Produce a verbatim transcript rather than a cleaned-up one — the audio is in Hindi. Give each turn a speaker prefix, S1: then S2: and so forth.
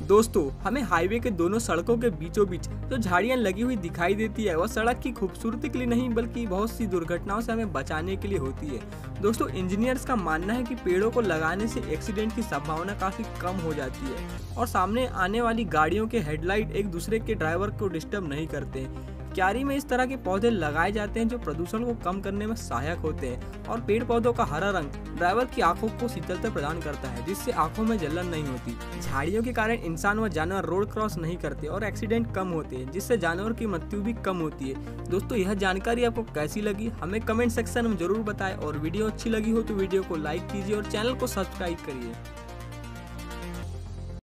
S1: दोस्तों, हमें हाईवे के दोनों सड़कों के बीचों बीच जो झाड़ियां लगी हुई दिखाई देती है वह सड़क की खूबसूरती के लिए नहीं बल्कि बहुत सी दुर्घटनाओं से हमें बचाने के लिए होती है। दोस्तों, इंजीनियर्स का मानना है कि पेड़ों को लगाने से एक्सीडेंट की संभावना काफी कम हो जाती है और सामने आने वाली गाड़ियों के हेडलाइट एक दूसरे के ड्राइवर को डिस्टर्ब नहीं करते। क्यारी में इस तरह के पौधे लगाए जाते हैं जो प्रदूषण को कम करने में सहायक होते हैं और पेड़ पौधों का हरा रंग ड्राइवर की आंखों को शीतलता प्रदान करता है, जिससे आंखों में जलन नहीं होती। झाड़ियों के कारण इंसान व जानवर रोड क्रॉस नहीं करते और एक्सीडेंट कम होते हैं, जिससे जानवर की मृत्यु भी कम होती है। दोस्तों, यह जानकारी आपको कैसी लगी हमें कमेंट सेक्शन में जरूर बताएं और वीडियो अच्छी लगी हो तो वीडियो को लाइक कीजिए और चैनल को सब्सक्राइब करिए।